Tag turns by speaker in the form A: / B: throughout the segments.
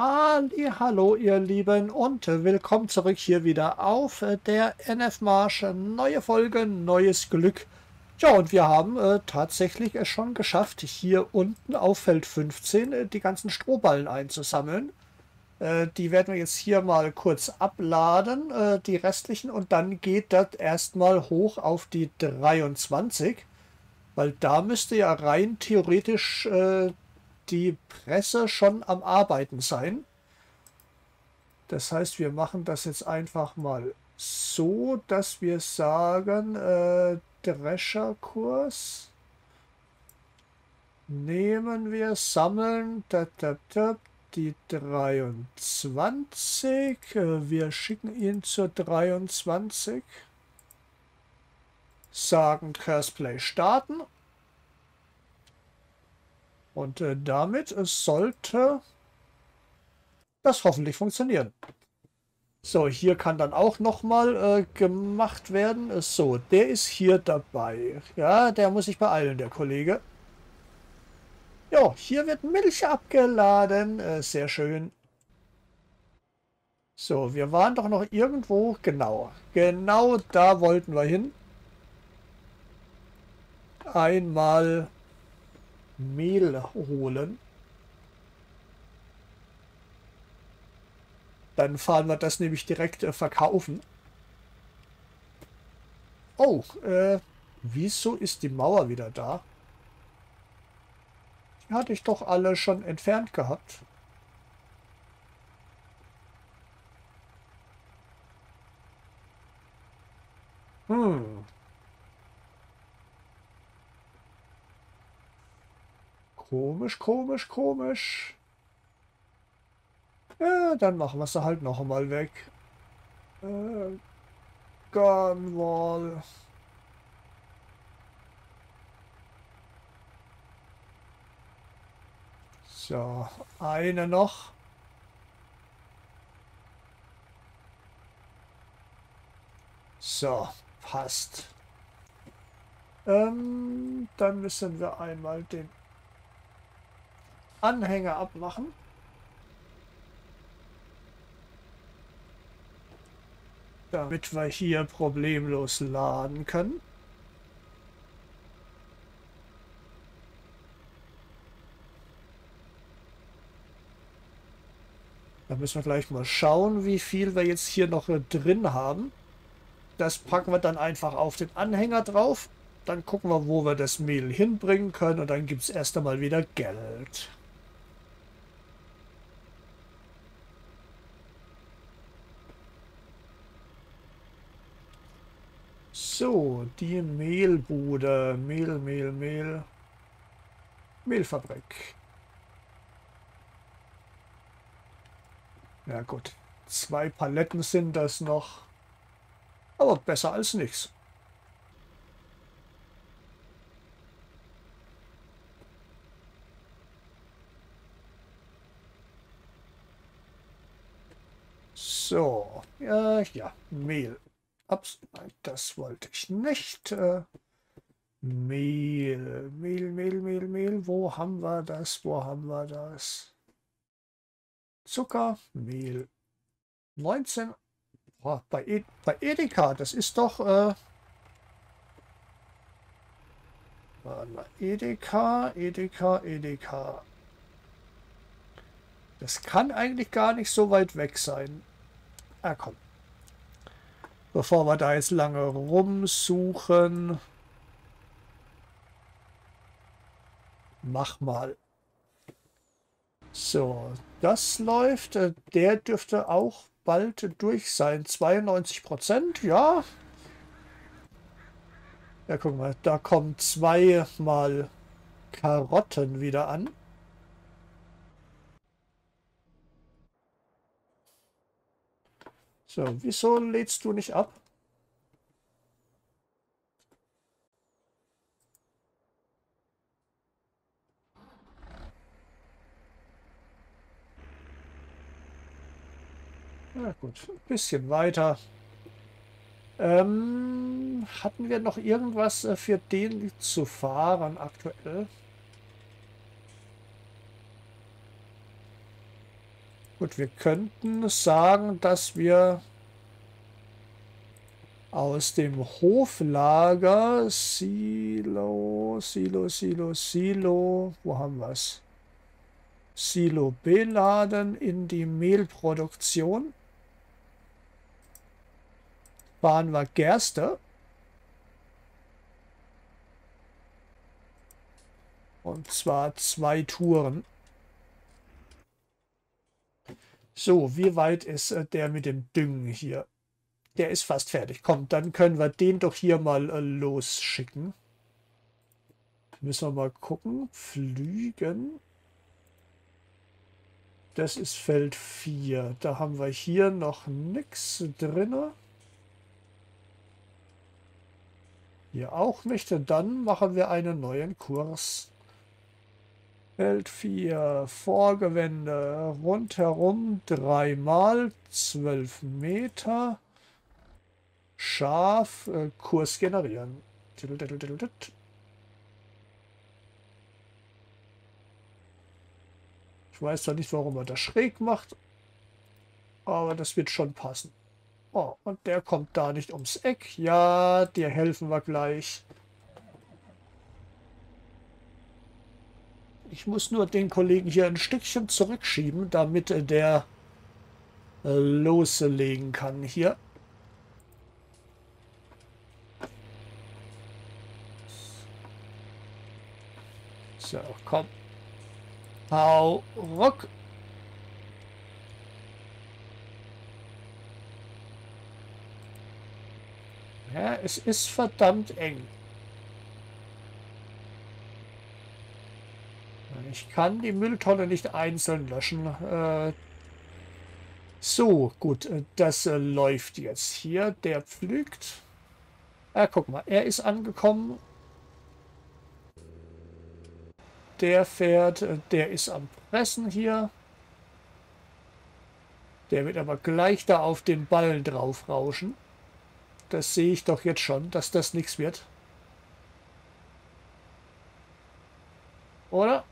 A: Hallo ihr Lieben und willkommen zurück hier wieder auf der NF Marsch. Neue Folge, neues Glück. Ja, und wir haben tatsächlich es schon geschafft, hier unten auf Feld 15 die ganzen Strohballen einzusammeln. Die werden wir jetzt hier mal kurz abladen, die restlichen, und dann geht das erstmal hoch auf die 23, weil da müsste ja rein theoretisch die Presse schon am Arbeiten sein. Das heißt, wir machen das jetzt einfach mal so, dass wir sagen, Drescherkurs nehmen wir, sammeln, die 23. Wir schicken ihn zur 23. Sagen Curseplay starten. Und damit sollte das hoffentlich funktionieren. So, hier kann dann auch nochmal gemacht werden. So, der ist hier dabei. Ja, der muss sich beeilen, der Kollege. Ja, hier wird Milch abgeladen. Sehr schön. So, wir waren doch noch irgendwo. Genau. Genau da wollten wir hin. Einmal Mehl holen. Dann fahren wir das nämlich direkt verkaufen. Oh, wieso ist die Mauer wieder da? Die hatte ich doch alle schon entfernt gehabt. Hm. Komisch, komisch, komisch. Ja, dann machen wir sie halt noch einmal weg. Gunwall. So, eine noch. So, passt. Dann müssen wir einmal den Anhänger abmachen. Damit wir hier problemlos laden können. Da müssen wir gleich mal schauen, wie viel wir jetzt hier noch drin haben. Das packen wir dann einfach auf den Anhänger drauf. Dann gucken wir, wo wir das Mehl hinbringen können. Und dann gibt es erst einmal wieder Geld. So, die Mehlbude. Mehlfabrik. Ja gut, 2 Paletten sind das noch. Aber besser als nichts. So, ja, Mehl. Ups, nein, das wollte ich nicht. Mehl. Wo haben wir das? Wo haben wir das? Zucker, Mehl. 19. Oh, bei Edeka, das ist doch. Warte mal, Edeka. Das kann eigentlich gar nicht so weit weg sein. Ah, komm. Bevor wir da jetzt lange rumsuchen. Mach mal. So, das läuft. Der dürfte auch bald durch sein. 92%, ja. Ja, guck mal, da kommen 2 Karotten wieder an. So, wieso lädst du nicht ab? Na gut, ein bisschen weiter. Hatten wir noch irgendwas für den zu fahren aktuell? Gut, wir könnten sagen, dass wir aus dem Hoflager Silo, wo haben wir es? Silo beladen in die Mehlproduktion. Fahren wir Gerste. Und zwar 2 Touren. So, wie weit ist der mit dem Düngen hier? Der ist fast fertig. Komm, dann können wir den doch hier mal losschicken. Müssen wir mal gucken. Flügen. Das ist Feld 4. Da haben wir hier noch nichts drin. Hier auch nicht. Und dann machen wir einen neuen Kurs. Feld 4. Vorgewende. Rundherum 3 mal 12 Meter. Scharf. Kurs generieren. Ich weiß zwar nicht, warum er das schräg macht, aber das wird schon passen. Oh, und der kommt da nicht ums Eck. Ja, dir helfen wir gleich. Ich muss nur den Kollegen hier ein Stückchen zurückschieben, damit der loslegen kann hier. So, komm. Hau ruck. Ja, es ist verdammt eng. Ich kann die Mülltonne nicht einzeln löschen. So, gut, das läuft jetzt hier. Der pflügt. Guck mal, er ist angekommen. Der fährt, der ist am Pressen hier. Der wird aber gleich da auf den Ballen drauf rauschen. Das sehe ich doch jetzt schon, dass das nichts wird. Oder?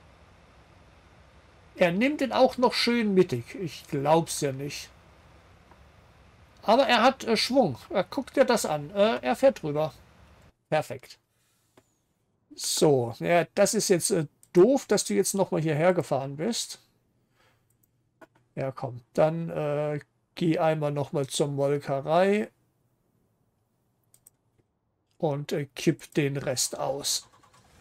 A: Er nimmt ihn auch noch schön mittig. Ich glaub's ja nicht. Aber er hat Schwung. Guck dir das an. Er fährt drüber. Perfekt. So, ja, das ist jetzt doof, dass du jetzt nochmal hierher gefahren bist. Ja, komm. Dann geh einmal nochmal zur Molkerei. Und kipp den Rest aus.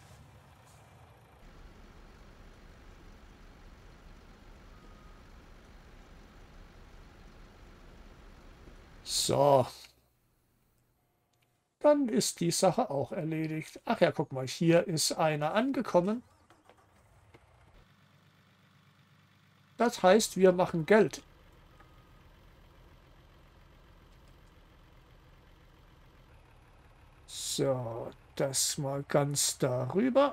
A: So. Dann ist die Sache auch erledigt. Ach ja, guck mal, hier ist einer angekommen. Das heißt, wir machen Geld. So, das mal ganz darüber.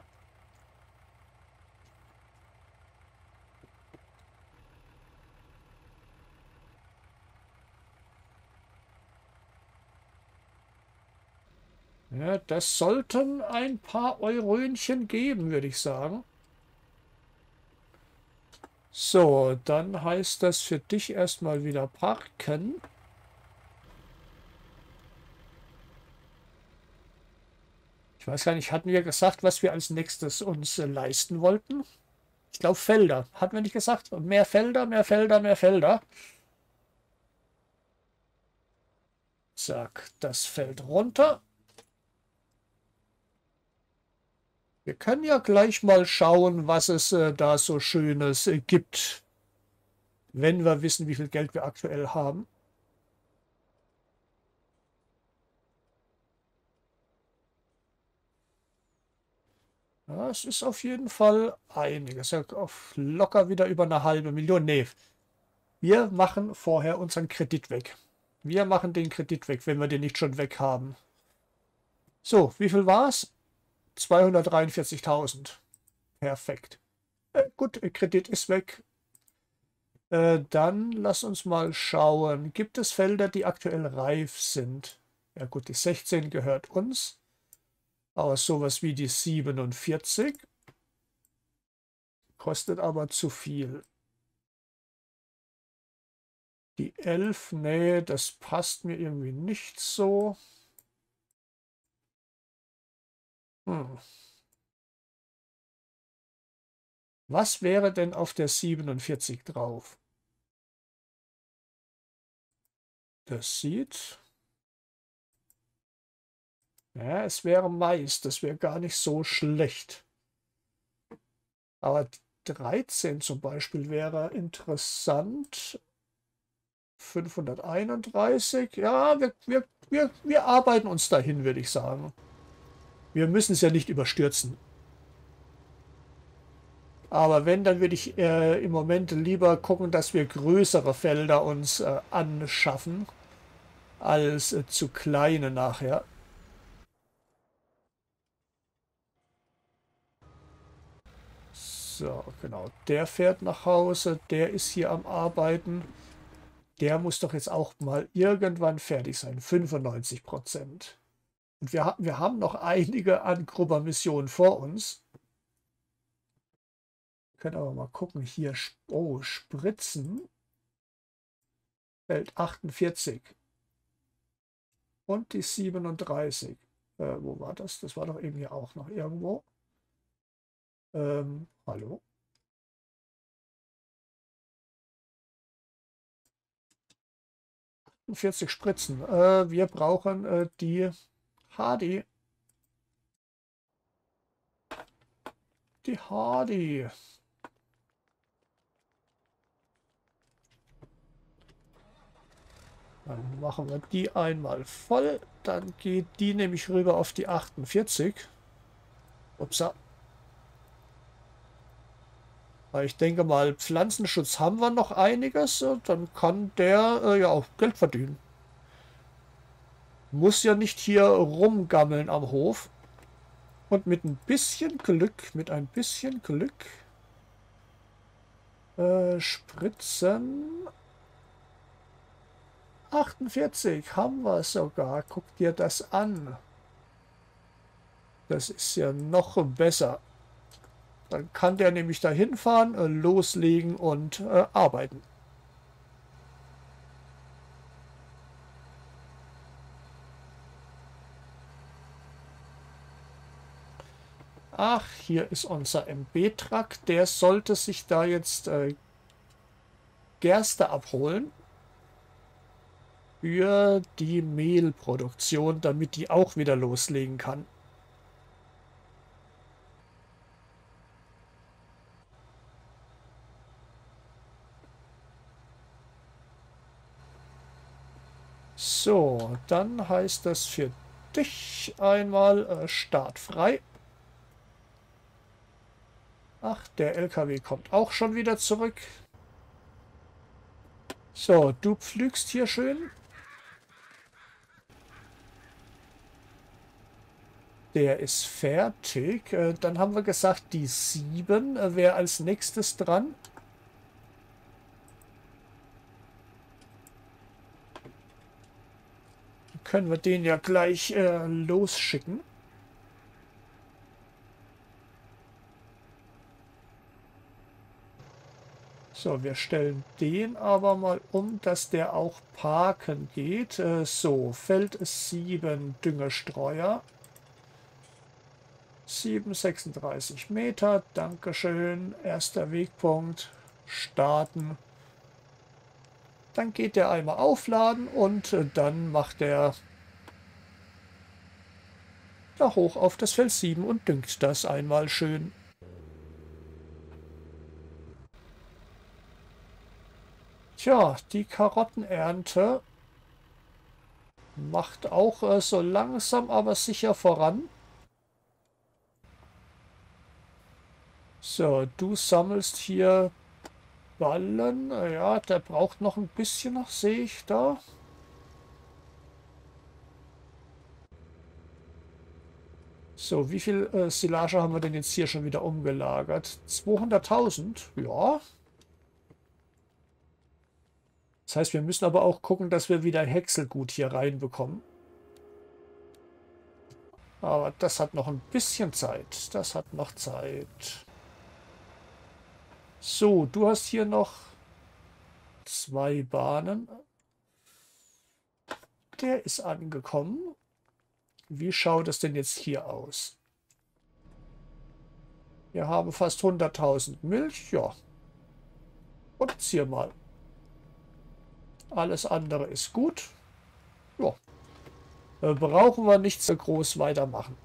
A: Ja, das sollten ein paar Eurönchen geben, würde ich sagen. So, dann heißt das für dich erstmal wieder parken. Ich weiß gar nicht, hatten wir gesagt, was wir als nächstes uns leisten wollten? Ich glaube Felder. Hatten wir nicht gesagt? Mehr Felder, mehr Felder, mehr Felder. Zack, das fällt runter. Wir können ja gleich mal schauen, was es da so Schönes gibt, wenn wir wissen, wie viel Geld wir aktuell haben. Ja, es ist auf jeden Fall einiges. Ja, auf locker wieder über eine halbe Million. Nee, wir machen vorher unseren Kredit weg. Wir machen den Kredit weg, wenn wir den nicht schon weg haben. So, wie viel war es? 243.000. Perfekt. Gut, Kredit ist weg. Dann lass uns mal schauen. Gibt es Felder, die aktuell reif sind? Ja gut, die 16 gehört uns. Aber sowas wie die 47 kostet aber zu viel. Die 11, nee, das passt mir irgendwie nicht so. Hm. Was wäre denn auf der 47 drauf? Das sieht... Ja, es wäre Mais, das wäre gar nicht so schlecht. Aber 13 zum Beispiel wäre interessant. 531, ja, wir arbeiten uns dahin, würde ich sagen. Wir müssen es ja nicht überstürzen. Aber wenn, dann würde ich im Moment lieber gucken, dass wir größere Felder uns anschaffen, als zu kleine nachher. So, genau. Der fährt nach Hause, der ist hier am Arbeiten. Der muss doch jetzt auch mal irgendwann fertig sein. 95%. Und wir haben noch einige Angrupper-Missionen vor uns. Können aber mal gucken. Hier, oh, Spritzen. Feld 48. Und die 37. Wo war das? Das war doch eben hier auch noch irgendwo. Hallo? ...40 Spritzen. Wir brauchen die Hardy. Die Hardy. Dann machen wir die einmal voll. Dann geht die nämlich rüber auf die 48. Upsa. Weil ich denke mal, Pflanzenschutz haben wir noch einiges. Dann kann der ja auch Geld verdienen. Muss ja nicht hier rumgammeln am Hof. Und mit ein bisschen Glück, Spritzen. 48 haben wir sogar. Guck dir das an. Das ist ja noch besser. Dann kann der nämlich da hinfahren, loslegen und arbeiten. Ach, hier ist unser MB-Truck. Der sollte sich da jetzt Gerste abholen. Für die Mehlproduktion, damit die auch wieder loslegen kann. So, dann heißt das für dich einmal Start frei. Ach, der LKW kommt auch schon wieder zurück. So, du pflügst hier schön. Der ist fertig. Dann haben wir gesagt, die 7 wäre als nächstes dran. Dann können wir den ja gleich losschicken. So, wir stellen den aber mal um, dass der auch parken geht. So, Feld 7 Düngestreuer. 7,36 Meter. Dankeschön. Erster Wegpunkt. Starten. Dann geht der einmal aufladen und dann macht er da hoch auf das Feld 7 und düngt das einmal schön. Tja, die Karottenernte macht auch so langsam aber sicher voran. So, du sammelst hier Ballen. Ja, der braucht noch ein bisschen, sehe ich da. So, wie viel Silage haben wir denn jetzt hier schon wieder umgelagert? 200.000? Ja. Das heißt, wir müssen aber auch gucken, dass wir wieder Häckselgut hier reinbekommen. Aber das hat noch ein bisschen Zeit. Das hat noch Zeit. So, du hast hier noch 2 Bahnen. Der ist angekommen. Wie schaut es denn jetzt hier aus? Wir haben fast 100.000 Milch. Ja. Produzier mal. Alles andere ist gut. Ja. Brauchen wir nicht so groß weitermachen.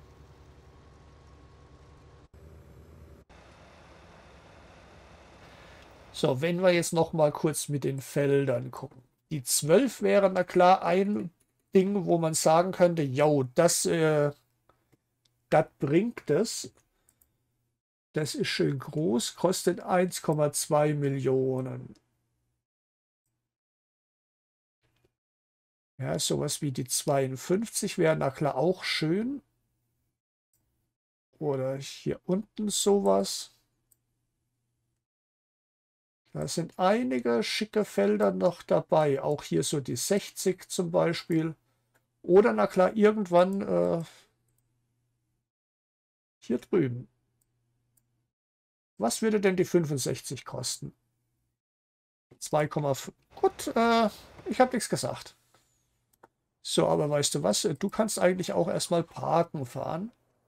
A: So, wenn wir jetzt noch mal kurz mit den Feldern gucken. Die 12 wäre na klar ein Ding, wo man sagen könnte, jo, das bringt es. Das ist schön groß, kostet 1,2 Millionen. Ja, sowas wie die 52 wäre na klar auch schön. Oder hier unten sowas. Da sind einige schicke Felder noch dabei. Auch hier so die 60 zum Beispiel. Oder na klar, irgendwann hier drüben. Was würde denn die 65 kosten? 2,5. Gut, ich habe nichts gesagt. So, aber weißt du was? Du kannst eigentlich auch erstmal parken fahren.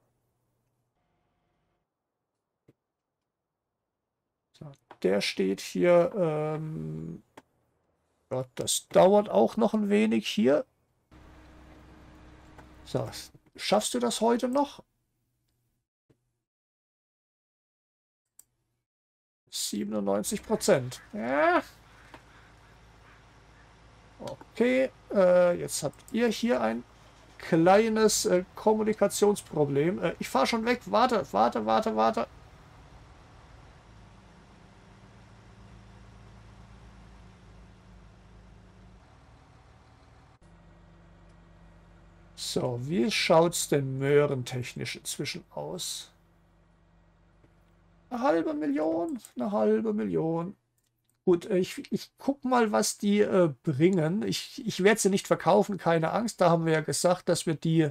A: So, der steht hier. Ja, das dauert auch noch ein wenig hier. So, schaffst du das heute noch? 97%. Ja. Okay, jetzt habt ihr hier ein kleines Kommunikationsproblem. Ich fahre schon weg. Warte, warte, warte, warte. So, wie schaut's denn möhrentechnisch inzwischen aus? 500.000, 500.000. Gut, ich guck mal, was die bringen. Ich werde sie nicht verkaufen, keine Angst. Da haben wir ja gesagt, dass wir die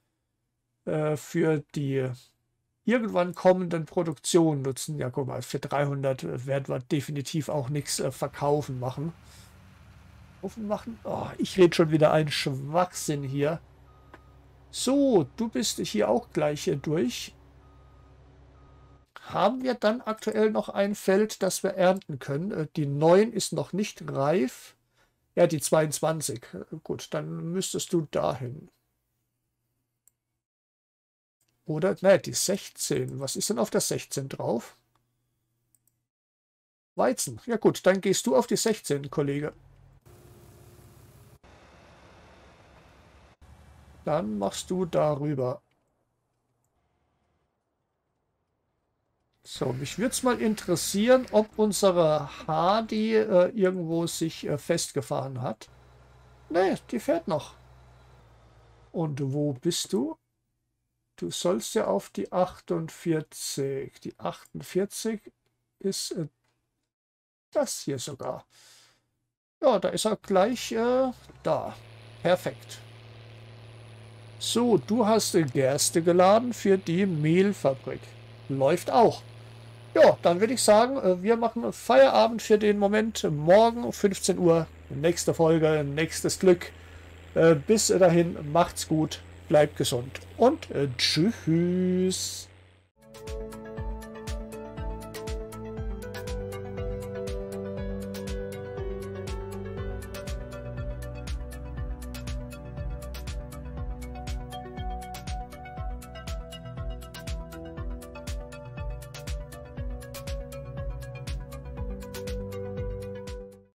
A: für die irgendwann kommenden Produktionen nutzen. Ja, guck mal, für 300 werden wir definitiv auch nichts verkaufen machen. Oh, ich rede schon wieder einen Schwachsinn hier. So, du bist hier auch gleich durch. Haben wir dann aktuell noch ein Feld, das wir ernten können? Die 9 ist noch nicht reif. Ja, die 22. Gut, dann müsstest du dahin. Oder, ne, die 16. Was ist denn auf der 16 drauf? Weizen. Ja gut, dann gehst du auf die 16, Kollege. Dann machst du darüber. So, mich würde es mal interessieren, ob unsere Hardy irgendwo sich festgefahren hat. Nee, die fährt noch. Und wo bist du? Du sollst ja auf die 48. Die 48 ist das hier sogar. Ja, da ist er gleich da. Perfekt. So, du hast Gerste geladen für die Mehlfabrik. Läuft auch. Ja, dann würde ich sagen, wir machen Feierabend für den Moment. Morgen um 15 Uhr, nächste Folge, nächstes Glück. Bis dahin, macht's gut, bleibt gesund und tschüss.